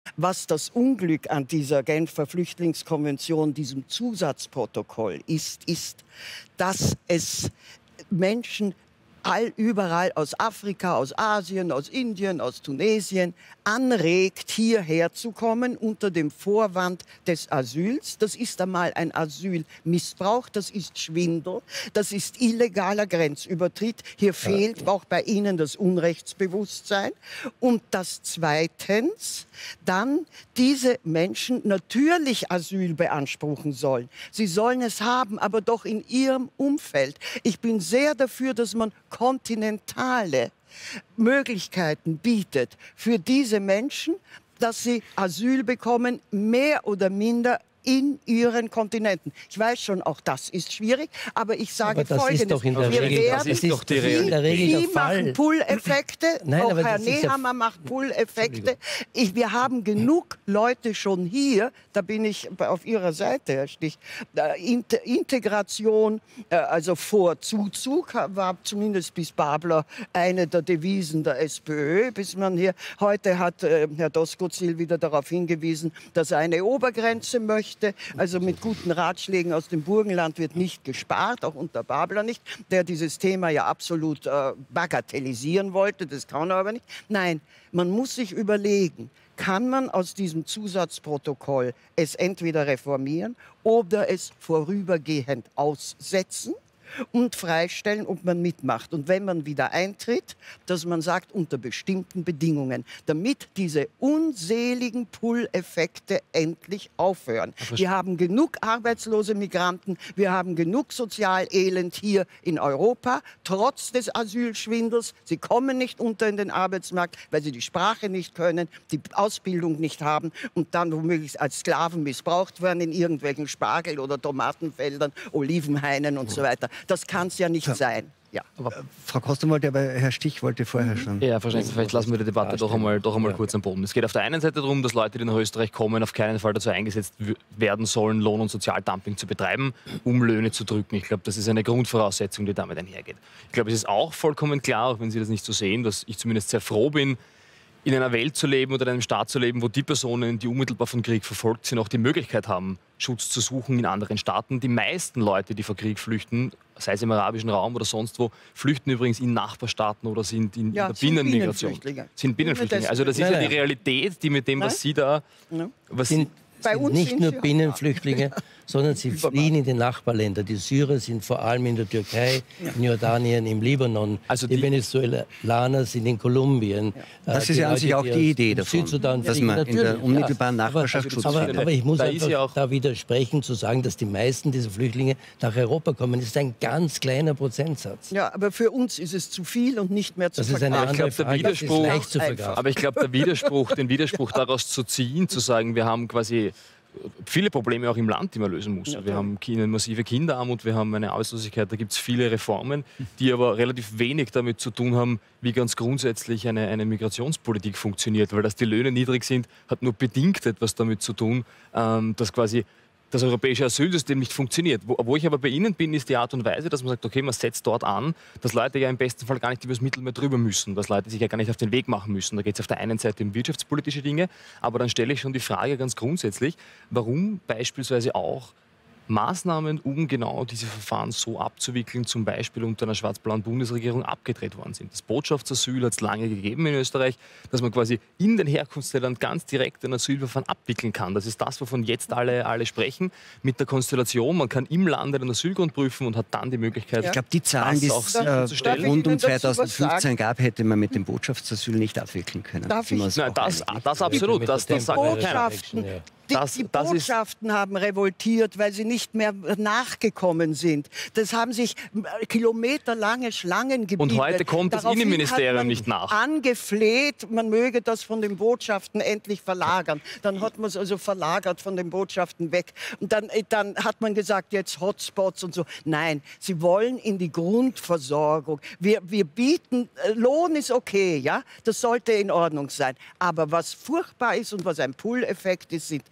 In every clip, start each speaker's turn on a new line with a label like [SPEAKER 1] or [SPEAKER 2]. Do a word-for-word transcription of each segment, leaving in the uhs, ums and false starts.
[SPEAKER 1] Was das Unglück an dieser Genfer Flüchtlingskonvention, diesem Zusatzprotokoll ist, ist, dass es Menschen all überall aus Afrika, aus Asien, aus Indien, aus Tunesien anregt, hierher zu kommen unter dem Vorwand des Asyls. Das ist einmal ein Asylmissbrauch, das ist Schwindel, das ist illegaler Grenzübertritt. Hier fehlt auch bei Ihnen das Unrechtsbewusstsein. Und das zweitens, dann diese Menschen natürlich Asyl beanspruchen sollen. Sie sollen es haben, aber doch in ihrem Umfeld. Ich bin sehr dafür, dass man kontinentale Möglichkeiten bietet für diese Menschen, dass sie Asyl bekommen, mehr oder minder in ihren Kontinenten. Ich weiß schon, auch das ist schwierig, aber ich sage
[SPEAKER 2] aber das
[SPEAKER 1] Folgendes.
[SPEAKER 2] Ist doch in der
[SPEAKER 1] wir
[SPEAKER 2] Regel,
[SPEAKER 1] werden,
[SPEAKER 2] das ist doch die Regel. In der Regel
[SPEAKER 1] Sie
[SPEAKER 2] der Fall.
[SPEAKER 1] machen Pull-Effekte,
[SPEAKER 2] Nein,
[SPEAKER 1] auch
[SPEAKER 2] aber
[SPEAKER 1] Herr
[SPEAKER 2] das ist ja-
[SPEAKER 1] Nehammer macht Pull-Effekte. Ich, wir haben genug Leute schon hier, da bin ich auf Ihrer Seite, Herr Stich. Äh, Int- Integration, äh, also vor Zuzug, war zumindest bis Babler eine der Devisen der SPÖ, bis man hier, heute hat äh, Herr Doskozil wieder darauf hingewiesen, dass er eine Obergrenze möchte. Also mit guten Ratschlägen aus dem Burgenland wird nicht gespart, auch unter Babler nicht, der dieses Thema ja absolut äh, bagatellisieren wollte, das kann er aber nicht. Nein, man muss sich überlegen, kann man aus diesem Zusatzprotokoll es entweder reformieren oder es vorübergehend aussetzen und freistellen, ob man mitmacht. Und wenn man wieder eintritt, dass man sagt, unter bestimmten Bedingungen, damit diese unseligen Pull-Effekte endlich aufhören. Wir haben genug arbeitslose Migranten, wir haben genug Sozialelend hier in Europa, trotz des Asylschwindels. Sie kommen nicht unter in den Arbeitsmarkt, weil sie die Sprache nicht können, die Ausbildung nicht haben und dann womöglich als Sklaven missbraucht werden in irgendwelchen Spargel- oder Tomatenfeldern, Olivenhainen und so weiter. Das kann es ja nicht ja. sein. Ja.
[SPEAKER 3] Aber Frau Kosten wollte, aber Herr Stich wollte vorher schon.
[SPEAKER 4] Ja, wahrscheinlich. Vielleicht lassen wir die Debatte doch einmal, doch einmal ja. kurz am Boden. Es geht auf der einen Seite darum, dass Leute, die nach Österreich kommen, auf keinen Fall dazu eingesetzt werden sollen, Lohn- und Sozialdumping zu betreiben, um Löhne zu drücken. Ich glaube, das ist eine Grundvoraussetzung, die damit einhergeht. Ich glaube, es ist auch vollkommen klar, auch wenn Sie das nicht so sehen, dass ich zumindest sehr froh bin, in einer Welt zu leben oder in einem Staat zu leben, wo die Personen, die unmittelbar von Krieg verfolgt sind, auch die Möglichkeit haben, Schutz zu suchen in anderen Staaten. Die meisten Leute, die vor Krieg flüchten, sei es im arabischen Raum oder sonst wo, flüchten übrigens in Nachbarstaaten oder sind in,
[SPEAKER 1] ja,
[SPEAKER 4] in der Binnenmigration.
[SPEAKER 1] Binnenflüchtlinge.
[SPEAKER 4] Sind Binnenflüchtlinge. Also das ist
[SPEAKER 2] nein,
[SPEAKER 4] ja die
[SPEAKER 2] nein.
[SPEAKER 4] Realität, die mit dem, was Sie da... Was
[SPEAKER 2] sind,
[SPEAKER 1] Bei
[SPEAKER 2] sind
[SPEAKER 1] uns
[SPEAKER 2] nicht
[SPEAKER 1] sind
[SPEAKER 2] nur
[SPEAKER 1] sie auch
[SPEAKER 2] Binnenflüchtlinge, sondern sie fliehen in die Nachbarländer. Die Syrer sind vor allem in der Türkei, in Jordanien, im Libanon.
[SPEAKER 4] Also
[SPEAKER 2] die,
[SPEAKER 4] die
[SPEAKER 2] Venezuelaner sind in Kolumbien.
[SPEAKER 3] Das
[SPEAKER 2] Äh,
[SPEAKER 3] ist ja an
[SPEAKER 2] Leute,
[SPEAKER 3] sich auch
[SPEAKER 2] die
[SPEAKER 3] die
[SPEAKER 2] aus
[SPEAKER 3] Idee davon,
[SPEAKER 2] Südsudan
[SPEAKER 3] dass
[SPEAKER 2] fliegen.
[SPEAKER 3] man in der
[SPEAKER 2] Natürlich,
[SPEAKER 3] unmittelbaren
[SPEAKER 2] ja.
[SPEAKER 3] Nachbarschaft
[SPEAKER 2] aber,
[SPEAKER 3] Schutz
[SPEAKER 2] aber,
[SPEAKER 3] findet.
[SPEAKER 2] aber ich muss
[SPEAKER 4] Da ist
[SPEAKER 2] einfach
[SPEAKER 4] ja auch-
[SPEAKER 2] da widersprechen, zu sagen, dass die meisten dieser Flüchtlinge nach Europa kommen. Das ist ein ganz kleiner Prozentsatz.
[SPEAKER 1] Ja, aber für uns ist es zu viel und nicht mehr zu
[SPEAKER 2] Das ist eine
[SPEAKER 1] verkraften.
[SPEAKER 2] andere
[SPEAKER 4] ich glaub, der
[SPEAKER 2] Frage. Das ist
[SPEAKER 4] Widerspruch-
[SPEAKER 2] leicht zu
[SPEAKER 1] Einfach.
[SPEAKER 2] verkraften.
[SPEAKER 4] Aber ich glaube, der Widerspruch, den Widerspruch daraus zu ziehen, zu sagen, wir haben quasi viele Probleme auch im Land, die man lösen muss.
[SPEAKER 1] Ja,
[SPEAKER 4] wir haben eine massive Kinderarmut, wir haben eine Arbeitslosigkeit, da gibt es viele Reformen, die aber relativ wenig damit zu tun haben, wie ganz grundsätzlich eine, eine Migrationspolitik funktioniert. Weil dass die Löhne niedrig sind, hat nur bedingt etwas damit zu tun, ähm, dass quasi das europäische Asylsystem nicht funktioniert. Wo, wo ich aber bei Ihnen bin, ist die Art und Weise, dass man sagt, okay, man setzt dort an, dass Leute ja im besten Fall gar nicht über das Mittelmeer drüber müssen, dass Leute sich ja gar nicht auf den Weg machen müssen. Da geht es auf der einen Seite um wirtschaftspolitische Dinge, aber dann stelle ich schon die Frage ganz grundsätzlich, warum beispielsweise auch Maßnahmen, um genau diese Verfahren so abzuwickeln, zum Beispiel unter einer schwarz-blauen Bundesregierung abgedreht worden sind. Das Botschaftsasyl hat es lange gegeben in Österreich, dass man quasi in den Herkunftsländern ganz direkt ein Asylverfahren abwickeln kann. Das ist das, wovon jetzt alle, alle sprechen. Mit der Konstellation, man kann im Lande den Asylgrund prüfen und hat dann die Möglichkeit,
[SPEAKER 3] Ich glaube, die Zahlen, die
[SPEAKER 4] das
[SPEAKER 3] es
[SPEAKER 4] auch
[SPEAKER 3] äh,
[SPEAKER 4] zu stellen.
[SPEAKER 3] rund um
[SPEAKER 1] Darf ich Ihnen dazu was
[SPEAKER 3] zweitausendfünfzehn
[SPEAKER 1] sagen?
[SPEAKER 3] gab, hätte man mit dem Botschaftsasyl nicht abwickeln können.
[SPEAKER 1] Darf
[SPEAKER 3] Sind wir
[SPEAKER 1] ich-
[SPEAKER 3] uns
[SPEAKER 4] Nein,
[SPEAKER 3] auch
[SPEAKER 4] das,
[SPEAKER 3] einig.
[SPEAKER 4] das absolut, das, das sagt keiner.
[SPEAKER 1] Botschaften,
[SPEAKER 2] Ja.
[SPEAKER 1] die,
[SPEAKER 4] Das-
[SPEAKER 1] die
[SPEAKER 4] das ist-
[SPEAKER 1] Botschaften haben revoltiert, weil sie nicht mehr nachgekommen sind. Das haben sich kilometerlange Schlangen gebildet.
[SPEAKER 4] Und heute kommt das
[SPEAKER 1] Daraufhin
[SPEAKER 4] Innenministerium
[SPEAKER 1] hat man
[SPEAKER 4] nicht nach.
[SPEAKER 1] Angefleht, man möge das von den Botschaften endlich verlagern. Dann hat man es also verlagert von den Botschaften weg. Und dann, dann hat man gesagt, jetzt Hotspots und so. Nein, sie wollen in die Grundversorgung. Wir, wir bieten, Lohn ist okay, ja, das sollte in Ordnung sein. Aber was furchtbar ist und was ein Pull-Effekt ist, sind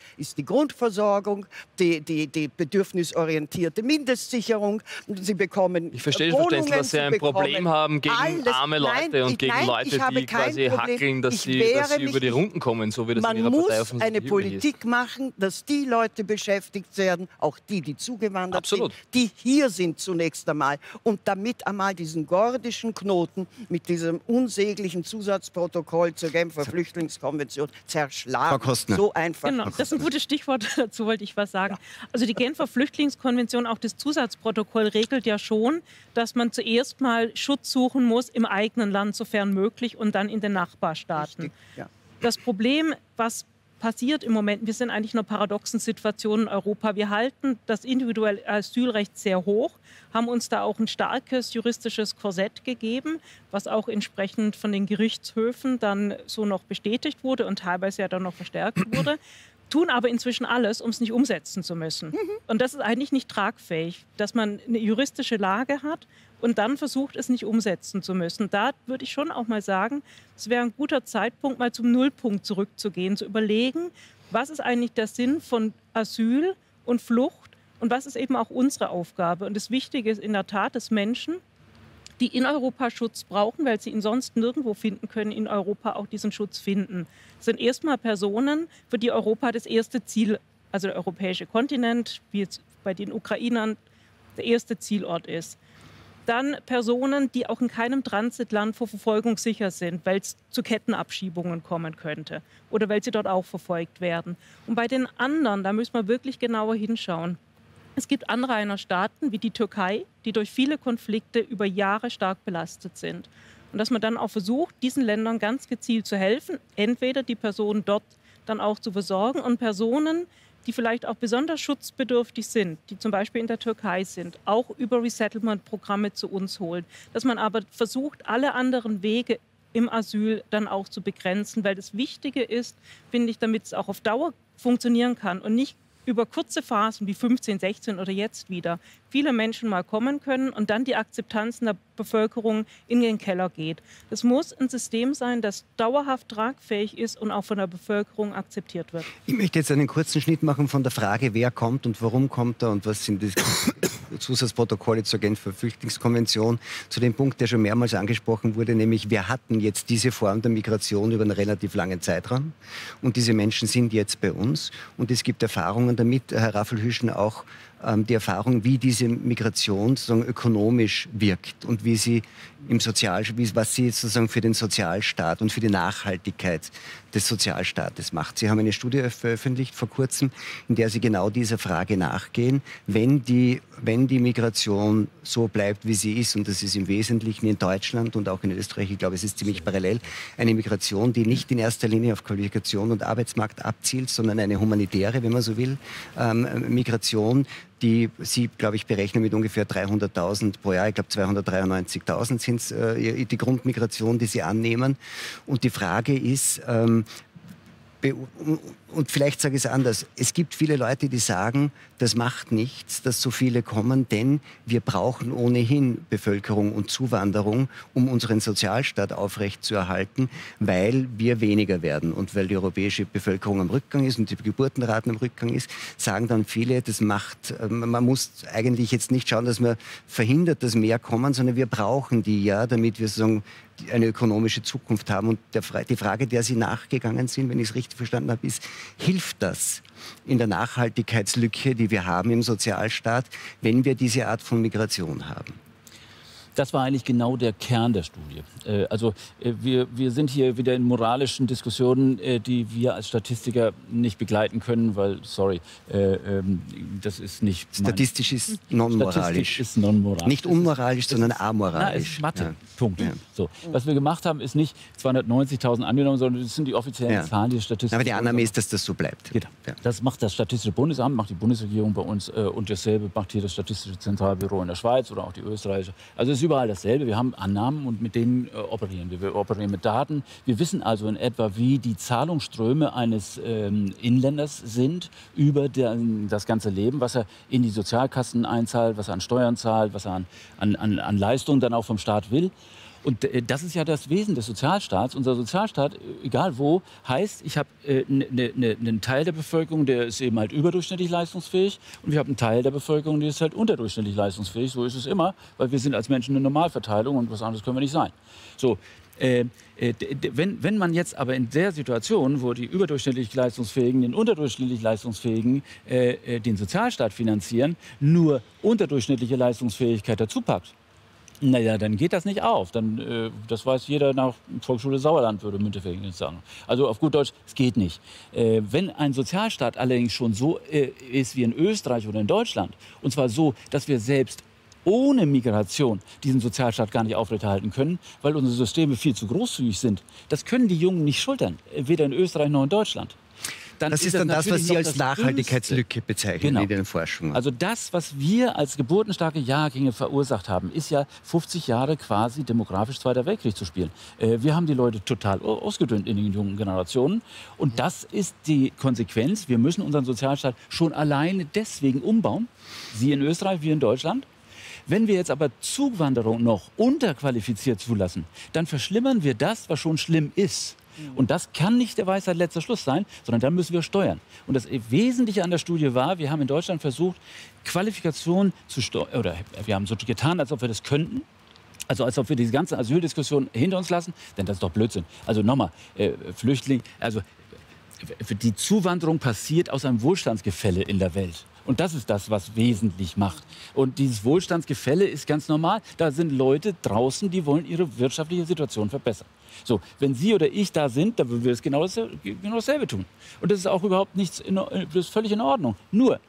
[SPEAKER 1] ist die Grundversorgung, die, die, die bedürfnisorientierte Mindestsicherung. Sie bekommen
[SPEAKER 4] Ich verstehe
[SPEAKER 1] Wohnungen,
[SPEAKER 4] schon, dass Sie ein Problem haben gegen
[SPEAKER 1] alles.
[SPEAKER 4] arme Leute
[SPEAKER 1] Nein,
[SPEAKER 4] und
[SPEAKER 1] ich,
[SPEAKER 4] gegen
[SPEAKER 1] nein,
[SPEAKER 4] Leute,
[SPEAKER 1] ich habe
[SPEAKER 4] die
[SPEAKER 1] kein
[SPEAKER 4] quasi
[SPEAKER 1] Problem.
[SPEAKER 4] hackeln, dass
[SPEAKER 1] Ich
[SPEAKER 4] sie,
[SPEAKER 1] wehre
[SPEAKER 4] dass sie
[SPEAKER 1] mich
[SPEAKER 4] über die
[SPEAKER 1] nicht.
[SPEAKER 4] Runden kommen, so wie das
[SPEAKER 1] Man
[SPEAKER 4] in Ihrer
[SPEAKER 1] muss
[SPEAKER 4] Partei offensichtlich
[SPEAKER 1] eine
[SPEAKER 4] üblich
[SPEAKER 1] Politik
[SPEAKER 4] ist.
[SPEAKER 1] machen, dass die Leute beschäftigt werden, auch die, die zugewandert
[SPEAKER 4] Absolut.
[SPEAKER 1] sind, die hier sind zunächst einmal. Und damit einmal diesen gordischen Knoten mit diesem unsäglichen Zusatzprotokoll zur Genfer Flüchtlingskonvention zerschlagen.
[SPEAKER 3] Frau Kostner.
[SPEAKER 1] So einfach.
[SPEAKER 5] Genau, das ist ein gutes Stichwort, dazu wollte ich was sagen. Also die Genfer Flüchtlingskonvention, auch das Zusatzprotokoll, regelt ja schon, dass man zuerst mal Schutz suchen muss im eigenen Land, sofern möglich, und dann in den Nachbarstaaten.
[SPEAKER 1] Richtig, ja.
[SPEAKER 5] Das Problem, was passiert im Moment, wir sind eigentlich in einer paradoxen Situation in Europa. Wir halten das individuelle Asylrecht sehr hoch, haben uns da auch ein starkes juristisches Korsett gegeben, was auch entsprechend von den Gerichtshöfen dann so noch bestätigt wurde und teilweise ja dann noch verstärkt wurde, tun aber inzwischen alles, um es nicht umsetzen zu müssen. Und das ist eigentlich nicht tragfähig, dass man eine juristische Lage hat und dann versucht, es nicht umsetzen zu müssen. Da würde ich schon auch mal sagen, es wäre ein guter Zeitpunkt, mal zum Nullpunkt zurückzugehen, zu überlegen, was ist eigentlich der Sinn von Asyl und Flucht und was ist eben auch unsere Aufgabe. Und das Wichtige ist in der Tat, dass Menschen, die in Europa Schutz brauchen, weil sie ihn sonst nirgendwo finden können, in Europa auch diesen Schutz finden. Das sind erstmal Personen, für die Europa das erste Ziel, also der europäische Kontinent, wie jetzt bei den Ukrainern, der erste Zielort ist. Dann Personen, die auch in keinem Transitland vor Verfolgung sicher sind, weil es zu Kettenabschiebungen kommen könnte oder weil sie dort auch verfolgt werden. Und bei den anderen, da müssen wir wirklich genauer hinschauen. Es gibt Anrainerstaaten wie die Türkei, die durch viele Konflikte über Jahre stark belastet sind. Und dass man dann auch versucht, diesen Ländern ganz gezielt zu helfen, entweder die Personen dort dann auch zu versorgen und Personen, die vielleicht auch besonders schutzbedürftig sind, die zum Beispiel in der Türkei sind, auch über Resettlement-Programme zu uns holen. Dass man aber versucht, alle anderen Wege im Asyl dann auch zu begrenzen, weil das Wichtige ist, finde ich, damit es auch auf Dauer funktionieren kann und nicht über kurze Phasen wie fünfzehn, sechzehn oder jetzt wieder viele Menschen mal kommen können und dann die Akzeptanz in der Bevölkerung in den Keller geht. Das muss ein System sein, das dauerhaft tragfähig ist und auch von der Bevölkerung akzeptiert wird.
[SPEAKER 3] Ich möchte jetzt einen kurzen Schnitt machen von der Frage, wer kommt und warum kommt er und was sind die Zusatzprotokolle zur Genfer Flüchtlingskonvention, zu dem Punkt, der schon mehrmals angesprochen wurde, nämlich wir hatten jetzt diese Form der Migration über einen relativ langen Zeitraum und diese Menschen sind jetzt bei uns und es gibt Erfahrungen damit, Herr Raffelhüschen, auch ähm, die Erfahrung, wie diese Migration sozusagen ökonomisch wirkt und wie sie im Sozial, wie, was sie sozusagen für den Sozialstaat und für die Nachhaltigkeit des Sozialstaates macht. Sie haben eine Studie veröffentlicht vor kurzem, in der Sie genau dieser Frage nachgehen. Wenn die, wenn die Migration so bleibt, wie sie ist, und das ist im Wesentlichen in Deutschland und auch in Österreich, ich glaube, es ist ziemlich parallel, eine Migration, die nicht in erster Linie auf Qualifikation und Arbeitsmarkt abzielt, sondern eine humanitäre, wenn man so will, ähm, Migration, die Sie, glaube ich, berechnen mit ungefähr dreihunderttausend pro Jahr. Ich glaube, zweihundertdreiundneunzigtausend sind es, äh, die Grundmigration, die Sie annehmen. Und die Frage ist, ähm, und vielleicht sage ich es anders, es gibt viele Leute, die sagen, das macht nichts, dass so viele kommen, denn wir brauchen ohnehin Bevölkerung und Zuwanderung, um unseren Sozialstaat aufrechtzuerhalten, weil wir weniger werden und weil die europäische Bevölkerung am Rückgang ist und die Geburtenraten am Rückgang ist, sagen dann viele, das macht, man muss eigentlich jetzt nicht schauen, dass man verhindert, dass mehr kommen, sondern wir brauchen die ja, damit wir sozusagen eine ökonomische Zukunft haben. Und der, die Frage, der Sie nachgegangen sind, wenn ich es richtig verstanden habe, ist, hilft das in der Nachhaltigkeitslücke, die wir haben im Sozialstaat, wenn wir diese Art von Migration haben?
[SPEAKER 6] Das war eigentlich genau der Kern der Studie. Äh, also äh, wir, wir sind hier wieder in moralischen Diskussionen, äh, die wir als Statistiker nicht begleiten können, weil, sorry, äh, ähm, das ist nicht...
[SPEAKER 3] Statistisch ist non-moralisch.
[SPEAKER 6] Statistisch ist non-moralisch.
[SPEAKER 3] Nicht unmoralisch, ist, sondern amoralisch.
[SPEAKER 6] Na, es ist Mathe.
[SPEAKER 3] Ja.
[SPEAKER 6] Punkt.
[SPEAKER 3] Ja.
[SPEAKER 6] So. Was wir gemacht haben, ist nicht zweihundertneunzigtausend angenommen, sondern das sind die offiziellen
[SPEAKER 3] Ja.
[SPEAKER 6] Zahlen, die Statistik.
[SPEAKER 3] Aber die Annahme ist, dass das so bleibt.
[SPEAKER 6] Genau.
[SPEAKER 3] Ja.
[SPEAKER 6] Das macht das Statistische Bundesamt, macht die Bundesregierung bei uns äh, und dasselbe macht hier das Statistische Zentralbüro in der Schweiz oder auch die österreichische. Also es ist überall dasselbe. Wir haben Annahmen und mit denen äh, operieren wir. Wir operieren mit Daten. Wir wissen also in etwa, wie die Zahlungsströme eines ähm, Inländers sind über der, das ganze Leben, was er in die Sozialkassen einzahlt, was er an Steuern zahlt, was er an, an, an, an Leistungen dann auch vom Staat will. Und äh, das ist ja das Wesen des Sozialstaats. Unser Sozialstaat, egal wo, heißt, ich habe äh, ne, ne, einen Teil der Bevölkerung, der ist eben halt überdurchschnittlich leistungsfähig, und wir haben einen Teil der Bevölkerung, die ist halt unterdurchschnittlich leistungsfähig. So ist es immer, weil wir sind als Menschen eine Normalverteilung und was anderes können wir nicht sein. So. Äh, äh, wenn, wenn man jetzt aber in der Situation, wo die überdurchschnittlich Leistungsfähigen den unterdurchschnittlich Leistungsfähigen äh, äh, den Sozialstaat finanzieren, nur unterdurchschnittliche Leistungsfähigkeit dazu packt, naja, dann geht das nicht auf. Dann, äh, das weiß jeder nach Volksschule Sauerland, würde Müntefering jetzt sagen. Also auf gut Deutsch, es geht nicht. Äh, wenn ein Sozialstaat allerdings schon so äh, ist wie in Österreich oder in Deutschland, und zwar so, dass wir selbst ohne Migration diesen Sozialstaat gar nicht aufrechterhalten können, weil unsere Systeme viel zu großzügig sind. Das können die Jungen nicht schultern, weder in Österreich noch in Deutschland. Dann
[SPEAKER 3] das ist, ist dann das, was Sie als Nachhaltigkeitslücke bezeichnen genau. in den Forschungen.
[SPEAKER 6] Also das, was wir als geburtenstarke Jahrgänge verursacht haben, ist ja fünfzig Jahre quasi demografisch Zweiter Weltkrieg zu spielen. Äh, wir haben die Leute total ausgedünnt in den jungen Generationen. Und das ist die Konsequenz. Wir müssen unseren Sozialstaat schon alleine deswegen umbauen. Sie in Österreich, wir in Deutschland. Wenn wir jetzt aber Zuwanderung noch unterqualifiziert zulassen, dann verschlimmern wir das, was schon schlimm ist. Und das kann nicht der Weisheit letzter Schluss sein, sondern dann müssen wir steuern. Und das Wesentliche an der Studie war, wir haben in Deutschland versucht, Qualifikation zu steuern, oder wir haben so getan, als ob wir das könnten. Also als ob wir diese ganze Asyldiskussion hinter uns lassen, denn das ist doch Blödsinn. Also nochmal, äh, Flüchtlinge, also die Zuwanderung passiert aus einem Wohlstandsgefälle in der Welt. Und das ist das, was wesentlich macht. Und dieses Wohlstandsgefälle ist ganz normal. Da sind Leute draußen, die wollen ihre wirtschaftliche Situation verbessern. So, wenn Sie oder ich da sind, dann würden wir das genau dasselbe, genau dasselbe tun. Und das ist auch überhaupt nichts, in, das ist völlig in Ordnung. Nur,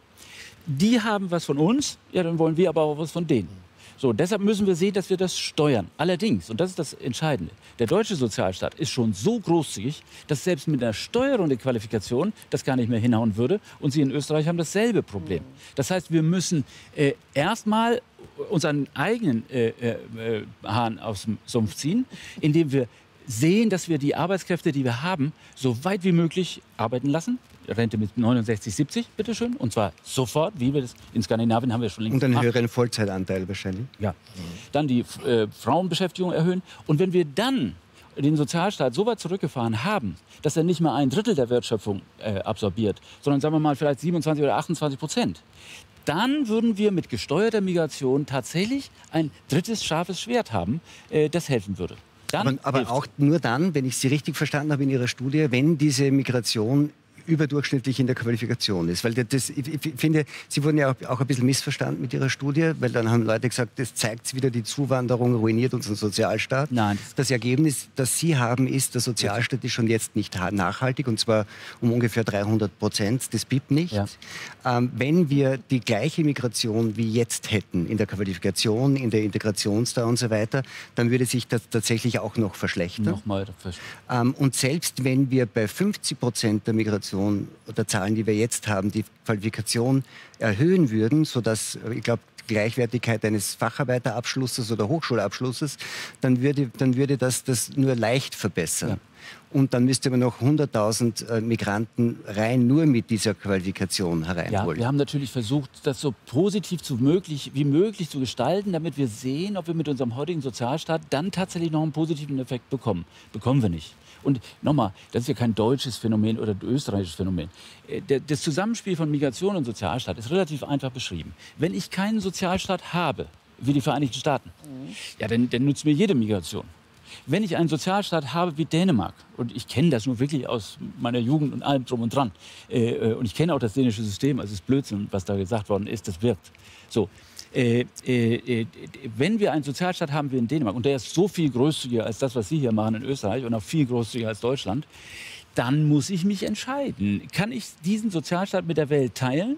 [SPEAKER 6] die haben was von uns, ja, dann wollen wir aber auch was von denen. So, deshalb müssen wir sehen, dass wir das steuern. Allerdings, und das ist das Entscheidende, der deutsche Sozialstaat ist schon so großzügig, dass selbst mit einer Steuerung der Qualifikation das gar nicht mehr hinhauen würde. Und Sie in Österreich haben dasselbe Problem. Das heißt, wir müssen äh, erstmal unseren eigenen äh, äh, Hahn aus dem Sumpf ziehen, indem wir sehen, dass wir die Arbeitskräfte, die wir haben, so weit wie möglich arbeiten lassen. Rente mit neunundsechzig, siebzig, bitteschön. Und zwar sofort, wie wir das in Skandinavien haben wir schon längst
[SPEAKER 3] Und einen
[SPEAKER 6] gemacht.
[SPEAKER 3] höheren Vollzeitanteil wahrscheinlich.
[SPEAKER 6] Ja. Dann die äh, Frauenbeschäftigung erhöhen. Und wenn wir dann den Sozialstaat so weit zurückgefahren haben, dass er nicht mehr ein Drittel der Wertschöpfung äh, absorbiert, sondern sagen wir mal vielleicht siebenundzwanzig oder achtundzwanzig Prozent, dann würden wir mit gesteuerter Migration tatsächlich ein drittes scharfes Schwert haben, äh, das helfen würde.
[SPEAKER 3] Dann aber aber auch nur dann, wenn ich Sie richtig verstanden habe in Ihrer Studie, wenn diese Migration überdurchschnittlich in der Qualifikation ist. Weil das, ich, ich finde, Sie wurden ja auch, auch ein bisschen missverstanden mit Ihrer Studie, weil dann haben Leute gesagt, das zeigt wieder, die Zuwanderung ruiniert unseren Sozialstaat.
[SPEAKER 6] Nein.
[SPEAKER 3] Das Ergebnis, das Sie haben, ist, der Sozialstaat ist schon jetzt nicht nachhaltig, und zwar um ungefähr dreihundert Prozent. Das B I P nicht. Ja. Ähm, wenn wir die gleiche Migration wie jetzt hätten, in der Qualifikation, in der Integrationsdauer und so weiter, dann würde sich das tatsächlich auch noch verschlechtern.
[SPEAKER 6] Nochmal.
[SPEAKER 3] Ähm, und selbst wenn wir bei fünfzig Prozent der Migration oder Zahlen, die wir jetzt haben, die Qualifikation erhöhen würden, sodass, ich glaube, Gleichwertigkeit eines Facharbeiterabschlusses oder Hochschulabschlusses, dann würde, dann würde das das nur leicht verbessern. Ja. Und dann müsste man noch hunderttausend äh, Migranten rein nur mit dieser Qualifikation hereinholen.
[SPEAKER 6] Ja, wir haben natürlich versucht, das so positiv zu möglich, wie möglich zu gestalten, damit wir sehen, ob wir mit unserem heutigen Sozialstaat dann tatsächlich noch einen positiven Effekt bekommen. Bekommen wir nicht. Und nochmal, das ist ja kein deutsches Phänomen oder ein österreichisches Phänomen. Das Zusammenspiel von Migration und Sozialstaat ist relativ einfach beschrieben. Wenn ich keinen Sozialstaat habe, wie die Vereinigten Staaten, mhm. ja, dann, dann nutzt mir jede Migration. Wenn ich einen Sozialstaat habe wie Dänemark, und ich kenne das nur wirklich aus meiner Jugend und allem drum und dran, äh, und ich kenne auch das dänische System, also das Blödsinn, was da gesagt worden ist, das wirkt. So. Äh, äh, wenn wir einen Sozialstaat haben wie in Dänemark, und der ist so viel großzügiger als das, was Sie hier machen in Österreich, und auch viel großzügiger als Deutschland, dann muss ich mich entscheiden. Kann ich diesen Sozialstaat mit der Welt teilen?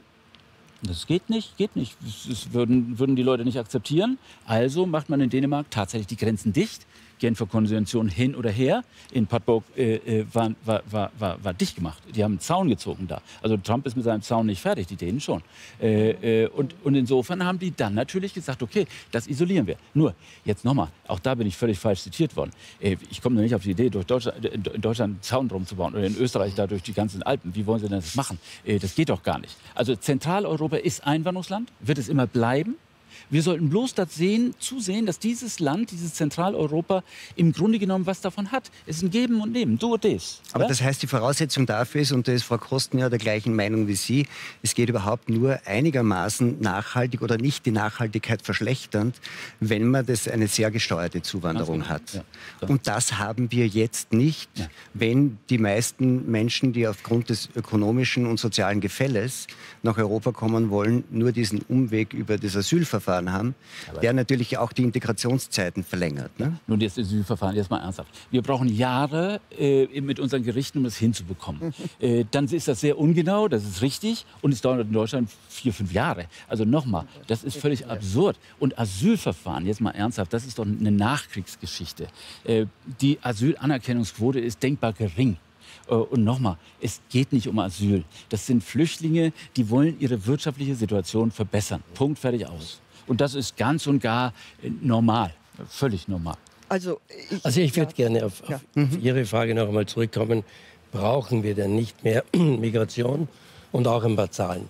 [SPEAKER 6] Das geht nicht, geht nicht. Das würden, würden die Leute nicht akzeptieren. Also macht man in Dänemark tatsächlich die Grenzen dicht. Genfer Konvention hin oder her. In Padborg äh, war, war, war, war, war dicht gemacht. Die haben einen Zaun gezogen da. Also Trump ist mit seinem Zaun nicht fertig, die Dänen schon. Äh, äh, und, und insofern haben die dann natürlich gesagt, okay, das isolieren wir. Nur, jetzt nochmal, auch da bin ich völlig falsch zitiert worden. Äh, ich komme noch nicht auf die Idee, durch Deutschland, in Deutschland einen Zaun drum zu bauen oder in Österreich da durch die ganzen Alpen. Wie wollen Sie denn das machen? Äh, das geht doch gar nicht. Also Zentraleuropa ist Einwanderungsland, wird es immer bleiben. Wir sollten bloß das sehen, zusehen, dass dieses Land, dieses Zentraleuropa im Grunde genommen was davon hat. Es ist ein Geben und Nehmen, du und das.
[SPEAKER 3] Aber
[SPEAKER 6] ja?
[SPEAKER 3] das heißt, die Voraussetzung dafür ist, und da ist Frau Kosten ja der gleichen Meinung wie Sie, es geht überhaupt nur einigermaßen nachhaltig oder nicht die Nachhaltigkeit verschlechternd, wenn man das eine sehr gesteuerte Zuwanderung hat.
[SPEAKER 6] Ja, so.
[SPEAKER 3] Und das haben wir jetzt nicht, ja. wenn die meisten Menschen, die aufgrund des ökonomischen und sozialen Gefälles nach Europa kommen wollen, nur diesen Umweg über das Asylverfahren haben, aber der natürlich auch die Integrationszeiten verlängert. Ne?
[SPEAKER 6] Nun, das Asylverfahren, jetzt mal ernsthaft. Wir brauchen Jahre äh, mit unseren Gerichten, um das hinzubekommen. äh, dann ist das sehr ungenau, das ist richtig. Und es dauert in Deutschland vier, fünf Jahre. Also nochmal, das ist völlig absurd. Und Asylverfahren, jetzt mal ernsthaft, das ist doch eine Nachkriegsgeschichte. Äh, die Asylanerkennungsquote ist denkbar gering. Und nochmal, es geht nicht um Asyl. Das sind Flüchtlinge, die wollen ihre wirtschaftliche Situation verbessern. Punkt, fertig, aus. Und das ist ganz und gar normal, völlig normal.
[SPEAKER 1] Also ich,
[SPEAKER 2] also ich würde
[SPEAKER 1] ja.
[SPEAKER 2] gerne auf, auf
[SPEAKER 1] Ja.
[SPEAKER 2] Ihre Frage noch einmal zurückkommen. Brauchen wir denn nicht mehr Migration? Und auch ein paar Zahlen.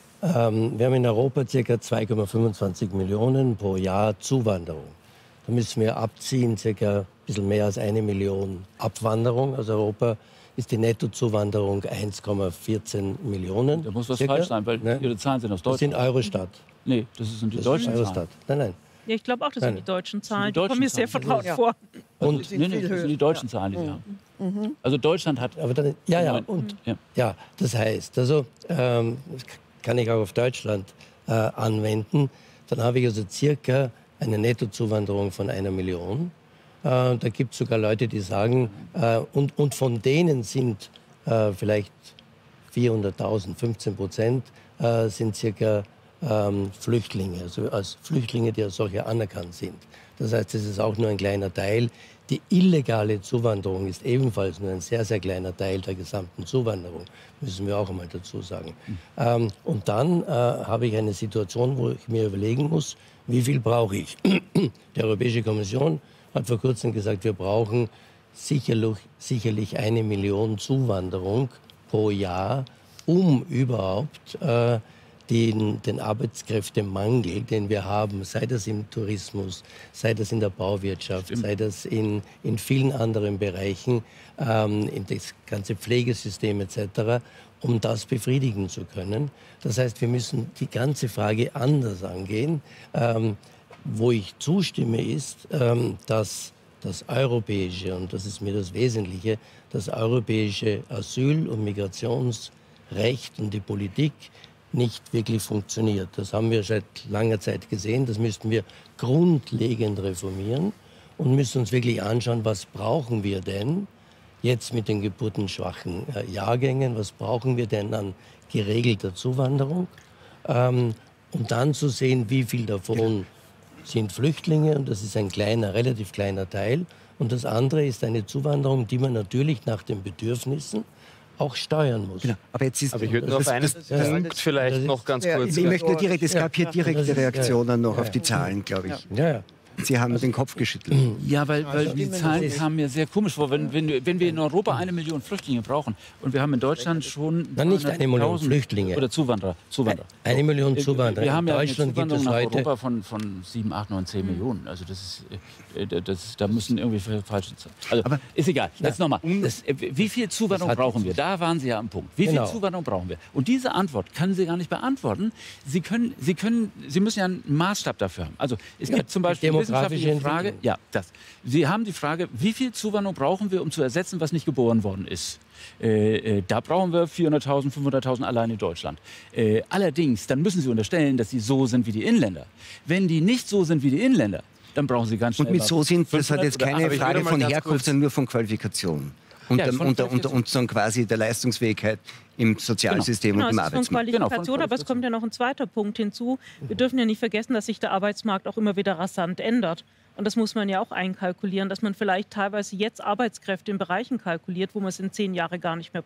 [SPEAKER 2] Ähm, wir haben in Europa ca. zwei Komma fünfundzwanzig Millionen pro Jahr Zuwanderung. Da müssen wir abziehen, ca. ein bisschen mehr als eine Million Abwanderung aus Europa. Ist die Nettozuwanderung eins Komma vierzehn Millionen.
[SPEAKER 6] Da muss was
[SPEAKER 2] circa.
[SPEAKER 6] falsch sein, weil
[SPEAKER 2] ne?
[SPEAKER 6] Ihre Zahlen sind aus
[SPEAKER 2] Das
[SPEAKER 6] Deutschland.
[SPEAKER 2] sind Eurostat.
[SPEAKER 6] Nee, das sind die
[SPEAKER 2] Das
[SPEAKER 6] deutschen
[SPEAKER 2] ist Eurostat.
[SPEAKER 6] Zahlen.
[SPEAKER 2] Nein, nein.
[SPEAKER 5] Ja, ich glaube auch, das
[SPEAKER 2] Nein.
[SPEAKER 5] sind die deutschen Zahlen.
[SPEAKER 6] Die
[SPEAKER 5] Die kommen mir
[SPEAKER 6] deutschen
[SPEAKER 5] sehr
[SPEAKER 6] Zahlen.
[SPEAKER 5] vertraut
[SPEAKER 1] Ja.
[SPEAKER 5] vor.
[SPEAKER 2] Und,
[SPEAKER 1] sind
[SPEAKER 6] Nee, nee,
[SPEAKER 1] viel
[SPEAKER 6] das sind die
[SPEAKER 1] höher.
[SPEAKER 6] deutschen Zahlen, die Sie haben. Also Deutschland hat...
[SPEAKER 2] aber dann, ja, ja, und,
[SPEAKER 6] Ja.
[SPEAKER 2] ja, das heißt, also ähm, das kann ich auch auf Deutschland äh, anwenden. Dann habe ich also circa eine Nettozuwanderung von einer Million. Äh, da gibt es sogar Leute, die sagen, äh, und, und von denen sind äh, vielleicht vierhunderttausend, fünfzehn Prozent äh, sind circa ähm, Flüchtlinge, also als Flüchtlinge, die als solche anerkannt sind. Das heißt, das ist auch nur ein kleiner Teil. Die illegale Zuwanderung ist ebenfalls nur ein sehr, sehr kleiner Teil der gesamten Zuwanderung, müssen wir auch einmal dazu sagen. Mhm. Ähm, und dann äh, habe ich eine Situation, wo ich mir überlegen muss, wie viel brauche ich? Die Europäische Kommission hat vor kurzem gesagt, wir brauchen sicherlich, sicherlich eine Million Zuwanderung pro Jahr, um überhaupt äh, den, den Arbeitskräftemangel, den wir haben, sei das im Tourismus, sei das in der Bauwirtschaft, Stimmt. sei das in, in vielen anderen Bereichen, ähm, in das ganze Pflegesystem et cetera, um das befriedigen zu können. Das heißt, wir müssen die ganze Frage anders angehen. Ähm, wo ich zustimme, ist, ähm, dass das europäische, und das ist mir das Wesentliche, das europäische Asyl- und Migrationsrecht und die Politik nicht wirklich funktioniert. Das haben wir seit langer Zeit gesehen. Das müssten wir grundlegend reformieren und müssen uns wirklich anschauen, was brauchen wir denn jetzt mit den geburtenschwachen äh, Jahrgängen, was brauchen wir denn an geregelter Zuwanderung, ähm, um dann zu sehen, wie viel davon sind Flüchtlinge, und das ist ein kleiner, relativ kleiner Teil. Und das andere ist eine Zuwanderung, die man natürlich nach den Bedürfnissen auch steuern muss.
[SPEAKER 3] Genau. Aber jetzt ist
[SPEAKER 4] Aber ich würde nur auf einen
[SPEAKER 3] das,
[SPEAKER 1] das,
[SPEAKER 4] Punkt
[SPEAKER 1] das,
[SPEAKER 4] vielleicht
[SPEAKER 1] das
[SPEAKER 4] noch ganz
[SPEAKER 1] ja,
[SPEAKER 4] kurz.
[SPEAKER 3] ich möchte nur direkt, es gab hier
[SPEAKER 2] Ja,
[SPEAKER 3] direkte
[SPEAKER 2] das ist-
[SPEAKER 3] Reaktionen noch
[SPEAKER 2] ja,
[SPEAKER 3] auf die Zahlen, glaube ich.
[SPEAKER 2] Ja, ja.
[SPEAKER 3] Sie haben den Kopf geschüttelt.
[SPEAKER 6] Ja, weil, weil die
[SPEAKER 1] stimmen
[SPEAKER 6] Zahlen
[SPEAKER 1] nicht.
[SPEAKER 6] kamen mir sehr komisch vor. Wenn, wenn, wenn wir in Europa eine Million Flüchtlinge brauchen und wir haben in Deutschland schon
[SPEAKER 2] Na, nicht eine Million
[SPEAKER 6] dreihunderttausend
[SPEAKER 2] Flüchtlinge.
[SPEAKER 6] Oder Zuwanderer. Zuwanderer.
[SPEAKER 2] Eine Million
[SPEAKER 6] Äh,
[SPEAKER 2] Zuwanderer.
[SPEAKER 6] Wir haben
[SPEAKER 2] In
[SPEAKER 6] ja eine
[SPEAKER 2] Deutschland gibt
[SPEAKER 6] Zuwanderung
[SPEAKER 2] es
[SPEAKER 6] nach
[SPEAKER 2] heute-
[SPEAKER 6] Europa von, von sieben, acht, neun, zehn Millionen. Also das ist, äh, das, da müssen irgendwie falsche Zahlen. Also
[SPEAKER 3] Aber-
[SPEAKER 6] ist egal. Jetzt nochmal.
[SPEAKER 2] das-
[SPEAKER 6] Wie viel Zuwanderung
[SPEAKER 2] das hat
[SPEAKER 6] brauchen wir?
[SPEAKER 2] jetzt-
[SPEAKER 6] Da waren Sie ja am Punkt. Wie viel
[SPEAKER 2] Genau.
[SPEAKER 6] Zuwanderung brauchen wir? Und diese Antwort können Sie gar nicht beantworten. Sie können, Sie können, Sie müssen ja einen Maßstab dafür haben. Also es
[SPEAKER 2] Ja,
[SPEAKER 6] gibt zum Beispiel eine
[SPEAKER 2] demografische
[SPEAKER 6] wissenschaftliche Frage.
[SPEAKER 2] Entwicklung.
[SPEAKER 6] Ja, das. Sie haben die Frage, wie viel Zuwanderung brauchen wir, um zu ersetzen, was nicht geboren worden ist? Äh, äh, da brauchen wir vierhunderttausend, fünfhunderttausend allein in Deutschland. Äh, allerdings, dann müssen Sie unterstellen, dass sie so sind wie die Inländer. Wenn die nicht so sind wie die Inländer, dann brauchen Sie ganz schnell
[SPEAKER 3] Und mit
[SPEAKER 6] mal
[SPEAKER 3] so sind, das hat
[SPEAKER 6] fünfhundert
[SPEAKER 3] jetzt
[SPEAKER 6] oder
[SPEAKER 3] keine
[SPEAKER 4] aber ich würde
[SPEAKER 3] Frage
[SPEAKER 4] mal
[SPEAKER 3] von
[SPEAKER 4] ganz
[SPEAKER 3] Herkunft,
[SPEAKER 4] kurz-
[SPEAKER 3] sondern nur von Qualifikation. Und,
[SPEAKER 6] Ja,
[SPEAKER 3] der,
[SPEAKER 6] von
[SPEAKER 3] und, der, und, der,
[SPEAKER 6] Qualifikation.
[SPEAKER 3] und so quasi der Leistungsfähigkeit im Sozialsystem
[SPEAKER 5] Genau,
[SPEAKER 3] und im
[SPEAKER 5] es ist von
[SPEAKER 3] Arbeitsmarkt.
[SPEAKER 6] Genau,
[SPEAKER 5] Qualifikation,
[SPEAKER 6] von
[SPEAKER 5] aber es kommt ja noch ein zweiter Punkt hinzu. Wir dürfen ja nicht vergessen, dass sich der Arbeitsmarkt auch immer wieder rasant ändert. Und das muss man ja auch einkalkulieren, dass man vielleicht teilweise jetzt Arbeitskräfte in Bereichen kalkuliert, wo man es in zehn Jahren gar nicht mehr braucht.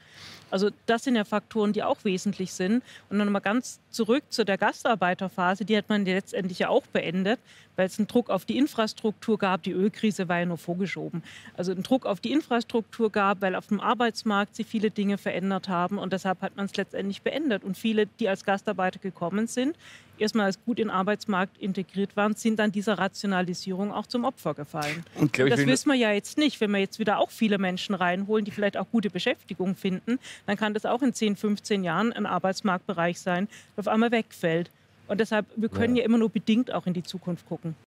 [SPEAKER 5] Also das sind ja Faktoren, die auch wesentlich sind. Und dann mal ganz zurück zu der Gastarbeiterphase, die hat man letztendlich ja auch beendet, weil es einen Druck auf die Infrastruktur gab. Die Ölkrise war ja nur vorgeschoben. Also einen Druck auf die Infrastruktur gab, weil auf dem Arbeitsmarkt sich viele Dinge verändert haben. Und deshalb hat man es letztendlich beendet. Und viele, die als Gastarbeiter gekommen sind, erstmal als gut in den Arbeitsmarkt integriert waren, sind dann dieser Rationalisierung auch zum Opfer gefallen. Und, Und das wissen wir ja jetzt nicht. Wenn wir jetzt wieder auch viele Menschen reinholen, die vielleicht auch gute Beschäftigung finden, dann kann das auch in zehn, fünfzehn Jahren ein Arbeitsmarktbereich sein, der auf einmal wegfällt. Und deshalb, wir können ja. ja immer nur bedingt auch in die Zukunft gucken.